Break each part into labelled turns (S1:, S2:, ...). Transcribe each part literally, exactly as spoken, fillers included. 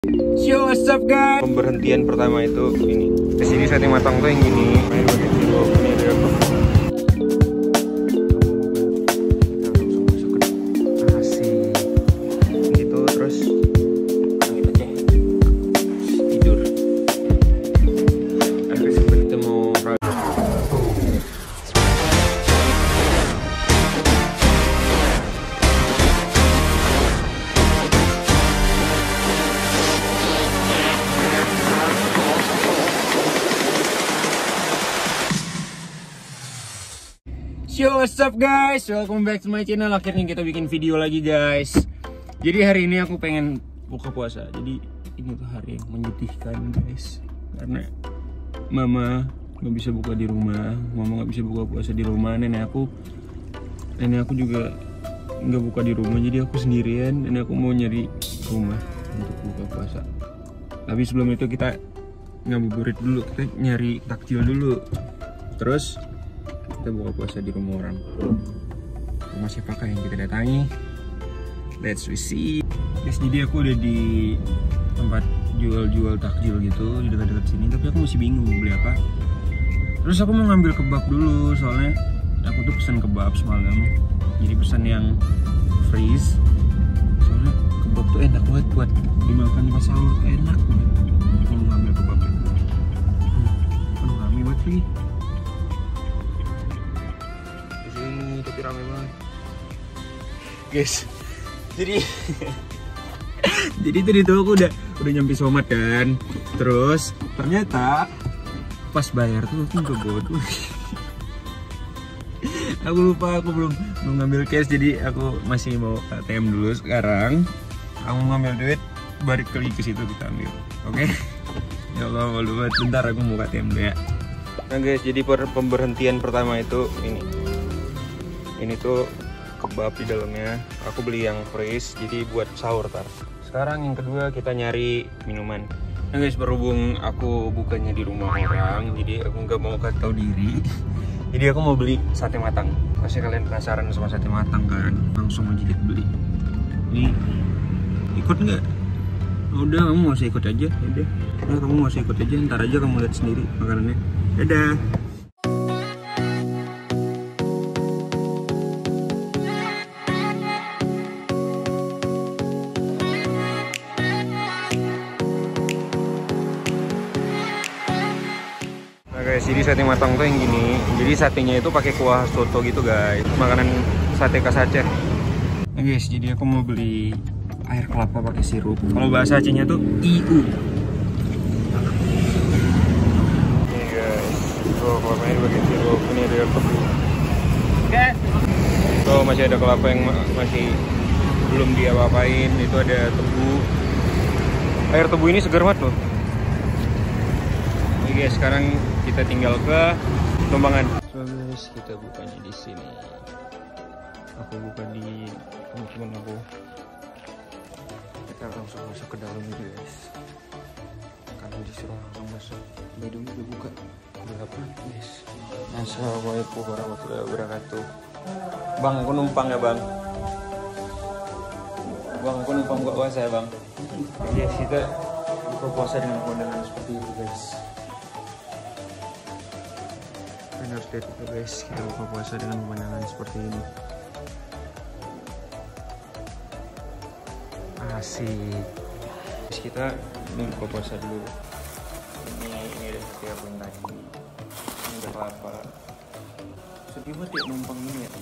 S1: Yo, what's up guys? Pemberhentian pertama itu ini. Kesini sate matang tuh yang gini. Main pakai jeruk. Ini ada apa? Asik. Gitu terus langit aja. Tidur. Nanti sebentar kita mau Yo, what's up guys? Welcome back to my channel. Akhirnya kita bikin video lagi guys. Jadi hari ini aku pengen buka puasa. Jadi ini tuh hari yang menyedihkan guys. Karena mama nggak bisa buka di rumah. Mama nggak bisa buka puasa di rumah. Nenek aku, nenek aku juga nggak buka di rumah. Jadi aku sendirian dan aku mau nyari rumah untuk buka puasa. Tapi sebelum itu kita ngabuburit dulu. Kita nyari takjil dulu. Terus kita buka puasa di rumah orang. Rumah siapakah yang kita datangi? Let's we see. Guys, jadi aku udah di tempat jual-jual takjil gitu di dekat-dekat sini, tapi aku masih bingung beli apa. Terus aku mau ngambil kebab dulu, soalnya aku tuh pesan kebab semalam. Jadi pesan yang freeze. Soalnya kebab tuh enak banget buat dimakan pas sahur, enak banget. Aku mau ngambil kebab. Aduh, rame banget nih. Tapi rame banget guys. Jadi jadi tadi tuh aku udah udah nyampe Somat kan. Terus ternyata pas bayar tuh aku nggak bawa duit. Aku lupa, aku belum belum ngambil cash. Jadi aku masih mau A T M dulu sekarang. Aku ngambil duit, balik lagi ke situ kita ambil. Oke okay? Ya Allah, malu banget. Bentar aku mau A T M dulu ya. Nah guys, jadi per pemberhentian pertama itu ini. Ini tuh kebab di dalamnya. Aku beli yang freeze, jadi buat sahur tar. Sekarang yang kedua kita nyari minuman. Nah guys, berhubung aku bukannya di rumah orang, jadi aku nggak mau kasih tahu diri. Jadi aku mau beli sate matang. Pasti kalian penasaran sama sate matang kan? Langsung aja kita beli. Ini ikut nggak? Udah, kamu nggak usah ikut aja. Udah, udah kamu nggak usah ikut aja. Ntar aja kamu lihat sendiri makanannya. Dadah. Guys, jadi sate matang tuh yang gini. Jadi satenya itu pakai kuah soto gitu guys. Makanan sate khas Aceh. Nah guys, jadi aku mau beli air kelapa pakai sirup. Kalau bahasa Acehnya tuh I U. Nih guys, tuh kelapanya pakai sirup. Ini ada tebu. Guys, tuh masih ada kelapa yang masih belum diapa-apain. Itu ada tebu. Air tebu ini segar banget loh. Oke guys, sekarang kita tinggal ke Tumbangan. So guys, kita bukanya di sini. Aku buka di teman-teman aku. Kita langsung masuk ke dalam gitu guys. Karena disuruh langsung masuk. By the way, udah buka. Berapa guys? Assalamualaikum warahmatullahi wabarakatuh. Bang, aku numpang ya bang. Bang, aku numpang buka puasa ya bang. Yes, kita buka puasa dengan pemandangan seperti itu guys. Harus lihat itu guys, kita buka puasa dengan pemandangan seperti ini. Asik. Terus kita buka puasa dulu. Ini ini ada setiap yang tadi. Ini ada kelapa. Sedih banget ya numpang ini ya.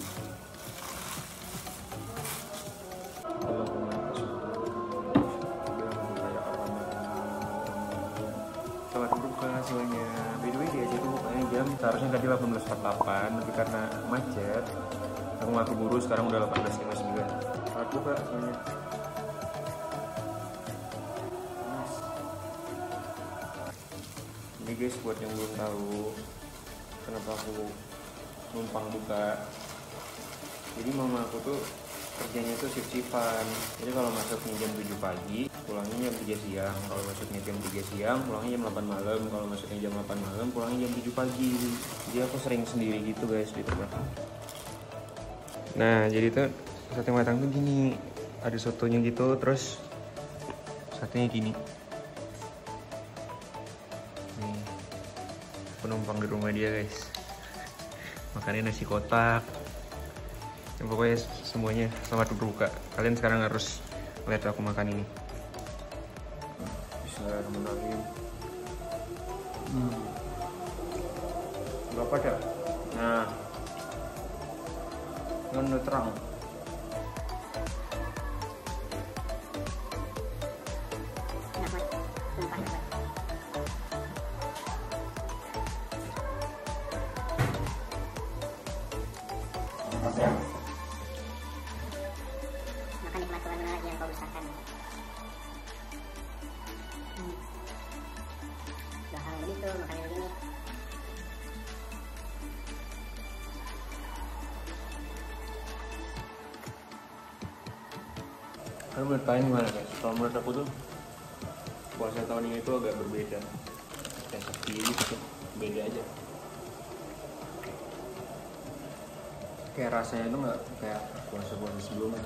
S1: Selamat berbuka semuanya. By the way, dia aja tuh bukanya jam seharusnya tadi delapan belas empat puluh delapan, tapi karena macet aku nggak keburu, sekarang udah delapan belas lima puluh sembilan. Selamat buka semuanya. Nice. Ini guys, buat yang belum tahu kenapa aku numpang buka. Jadi mama aku tuh kerjanya tuh shift-shiftan. Jadi kalau masuknya jam tujuh pagi, pulangnya jam tiga siang. Kalau masuknya jam tiga siang, pulangnya jam delapan malam. Kalau masuknya jam delapan malam, pulangnya jam tujuh pagi. Jadi aku sering sendiri gitu guys di rumah. Nah, jadi tuh sate matang tuh gini. Ada sotonya gitu, terus Satunya gini. Nih, penumpang di rumah dia guys. Makannya nasi kotak. Ya, pokoknya semuanya selamat berbuka. Kalian sekarang harus lihat aku makan ini. Bismillahirrahmanirrahim. Hmm. Berapa dah? Nah, kan udah terang.
S2: Makan nikmat Tuhan lagi yang kau usahakan. Hmm. Udah hal begitu, makannya begini.
S1: Kalian menurut kalian gimana guys? Kalau menurut aku tuh puasa tahun ini tuh agak berbeda. Kayak sepi gitu, beda aja. Kayak rasanya tuh nggak kayak puasa-puasa sebelumnya.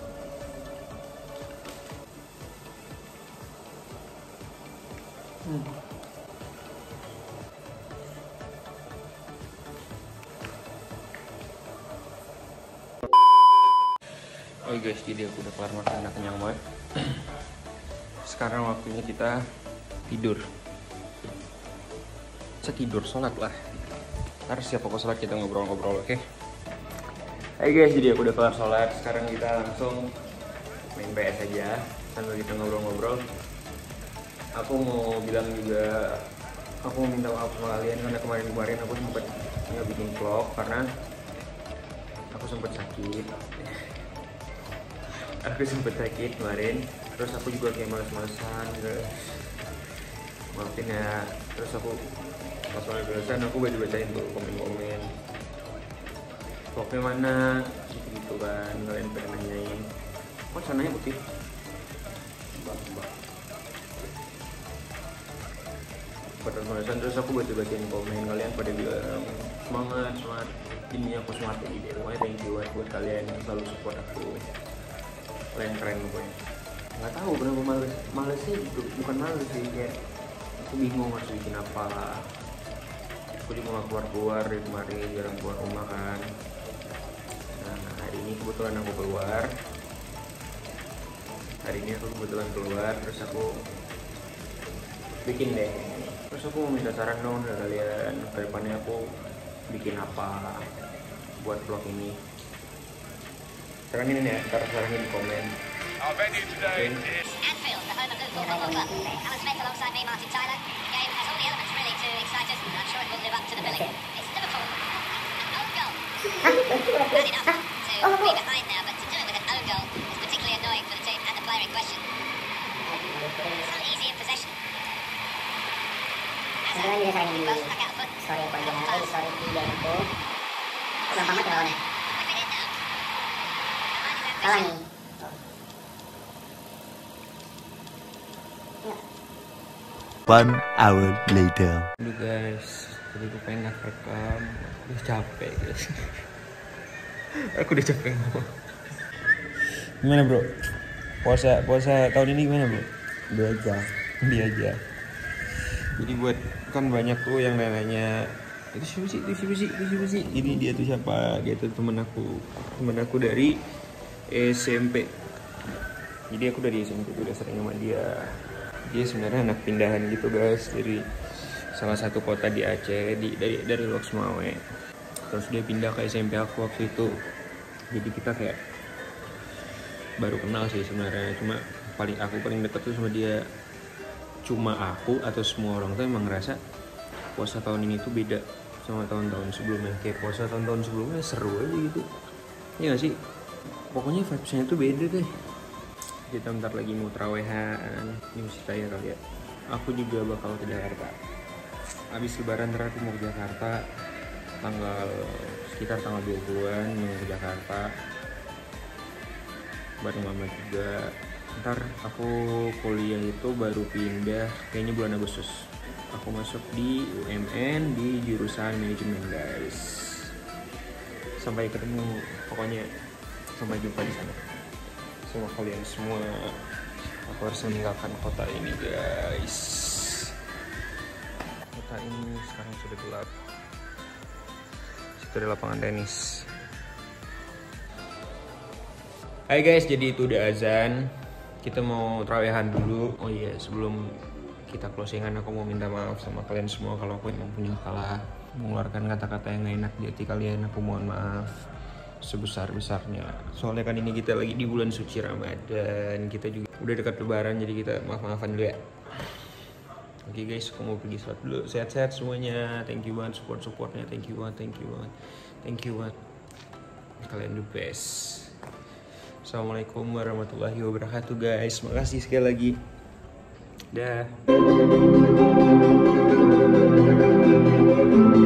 S1: Hmm. Oh guys, jadi aku udah kelar makan, udah kenyang banget. Sekarang waktunya kita tidur. Saya tidur, sholat lah. Ntar siapa kok sholat kita ngobrol-ngobrol, oke? Okay? Hai guys, jadi aku udah kelar sholat. Sekarang kita langsung main P S aja sambil kita ngobrol-ngobrol. Aku mau bilang juga, aku mau minta maaf sama kalian karena kemarin-kemarin aku sempat nggak bikin vlog karena aku sempat sakit. Aku sempat sakit kemarin. Terus aku juga kayak males-malesan guys. Maafin ya. Terus aku pas males-malesan aku baca-bacain tuh komen-komen. Vlognya mana? Gitu kan, kalian pengen nanyain. Kok sananya putih? Mbak, mbak. Pada malesan terus aku baca-bacain komen kalian pada bilang semangat, semangat. Ini aku semangat ini deh. Pokoknya thank you buat kalian yang selalu support aku. Kalian keren pokoknya. Nggak tahu kenapa males. Males sih, bukan males sih, kayak aku bingung harus bikin apa. Aku juga nggak keluar-keluar dari kemarin, jarang keluar rumah kan. Nah, hari ini kebetulan aku keluar. Hari ini aku kebetulan keluar, terus aku bikin deh. Terus aku mau minta saran dong dari kalian, ke depannya aku bikin apa buat vlog ini. Saranin ya, ntar saranin di komen.
S3: Our venue today
S1: Okay.
S3: is
S2: Anfield, the home of Liverpool Football Club. Alan Smith alongside me, Martin Tyler. The game has all the elements really to excite us, and I'm sure it will live up to the billing. It's Liverpool. An own goal. Bad enough to be behind now, but to do it with an own goal is particularly annoying for the team and the player in question. It's not easy in possession.
S4: Sebenarnya juga sering
S2: Well, back out of foot.
S4: story aku aja nanti story tiga itu gampang banget lawannya.
S2: Whip it in now. Behind his
S4: Salah
S2: ambition.
S4: nih.
S5: One hour later.
S1: Aduh guys, tadi aku pengen rekam, udah capek guys. Aku udah capek ngomong. Gimana bro? Puasa puasa tahun ini gimana bro?
S5: Dia aja.
S1: Dia aja. Jadi buat kan banyak tuh yang nanya itu siapa sih, itu siapa sih, itu siapa sih? Ini dia tuh siapa? Dia tuh temen aku, temen aku dari S M P. Jadi aku dari S M P tuh udah sering sama dia. Dia sebenarnya anak pindahan gitu guys, dari salah satu kota di Aceh, di dari dari Loksmawe. Terus dia pindah ke S M P aku waktu itu. Jadi kita kayak baru kenal sih sebenarnya, cuma paling aku paling deket tuh sama dia. Cuma aku atau semua orang tuh emang ngerasa puasa tahun ini tuh beda sama tahun-tahun sebelumnya. Kayak puasa tahun-tahun sebelumnya seru aja gitu, iya gak sih? Pokoknya vibesnya tuh beda deh. Kita bentar lagi mau terawehan, ini mesti tanya kali ya. Aku juga bakal ke Jakarta. Abis lebaran ntar aku mau ke Jakarta, tanggal sekitar tanggal dua puluhan mau ke Jakarta bareng mama juga. Ntar aku kuliah itu baru pindah kayaknya bulan Agustus. Aku masuk di U M N di jurusan manajemen guys. Sampai ketemu, pokoknya sampai jumpa di sana. Sama kalian semua. Aku harus meninggalkan kota ini guys. Kota ini sekarang sudah gelap. Situ ada lapangan tenis. Hai guys, jadi itu udah azan. Kita mau terawehan dulu. Oh iya, sebelum kita closingan aku mau minta maaf sama kalian semua kalau aku yang punya salah mengeluarkan kata-kata yang gak enak di hati kalian. Aku mohon maaf sebesar-besarnya. Soalnya kan ini kita lagi di bulan suci Ramadan. Kita juga udah dekat lebaran, jadi kita maaf-maafan dulu ya. Oke okay guys, aku mau pergi sholat dulu. Sehat-sehat semuanya. Thank you banget support-supportnya. Thank you banget, thank you banget. Thank you banget. Kalian the best. Assalamualaikum warahmatullahi wabarakatuh guys. Makasih sekali lagi. Dah.